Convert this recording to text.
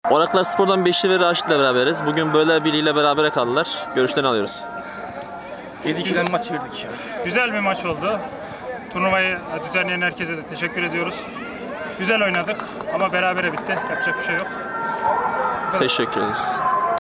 Oraklar Spor'dan Beşli ve Raşit'le beraberiz. Bugün böyle biriyle berabere kaldılar. Görüşlerini alıyoruz. 7-2'den maç verdik ya. Güzel bir maç oldu. Turnuvayı düzenleyen herkese de teşekkür ediyoruz. Güzel oynadık ama berabere bitti. Yapacak bir şey yok. Teşekkür ederiz.